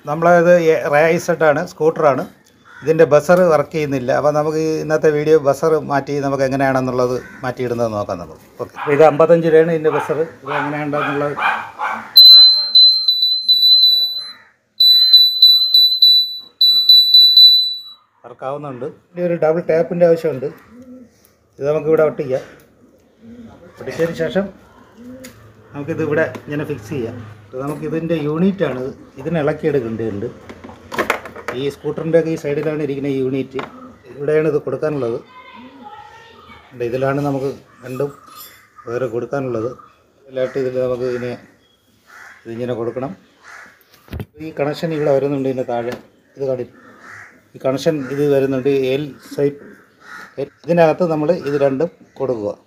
നമ്മളത് റേസഡാണ്, സ്കൂട്ടറാണ്. ഇതിൻ്റെ buzzer work ചെയ്യുന്നില്ല. അപ്പോൾ നമുക്ക് ഇന്നത്തെ വീഡിയോ ബസർ മാറ്റി നമുക്ക് എങ്ങനെയാണെന്നുള്ളത് മാറ്റിയിടുന്നത് നോക്കാം നമുക്ക്. ഓക്കെ, ഇത് 55 രൂപയാണ് ഇതിൻ്റെ ബസർ. ഇത് എങ്ങനെയുണ്ടെന്നുള്ളത് വർക്കാവുന്നുണ്ട്. ഇനി ഒരു ഡബിൾ ടാപ്പിൻ്റെ ആവശ്യമുണ്ട്. ഇത് നമുക്കിവിടെ ഒട്ടിക്കാം. ഒട്ടിച്ചതിന് ശേഷം നമുക്കിത് ഇവിടെ ഇങ്ങനെ ഫിക്സ് ചെയ്യാം. നമുക്കിതിൻ്റെ യൂണിറ്റാണ്, ഇതിന് ഇളക്കിയെടുക്കേണ്ടതുണ്ട്. ഈ സ്കൂട്ടറിൻ്റെയൊക്കെ ഈ സൈഡിലാണ് ഇരിക്കുന്ന ഈ യൂണിറ്റ്. ഇവിടെയാണ് ഇത് കൊടുക്കാനുള്ളത്. ഇതിലാണ് നമുക്ക് രണ്ടും വേറെ കൊടുക്കാനുള്ളത്. ഇതിലായിട്ട് ഇതിൽ നമുക്ക് ഇതിങ്ങനെ കൊടുക്കണം. ഈ കണക്ഷൻ ഇവിടെ വരുന്നുണ്ട്. ഇതിൻ്റെ താഴെ ഇത് കാണിക്കും. ഈ കണക്ഷൻ ഇത് വരുന്നുണ്ട്. എൽ സൈപ്പ്. ഇതിനകത്ത് നമ്മൾ ഇത് രണ്ടും കൊടുക്കുക.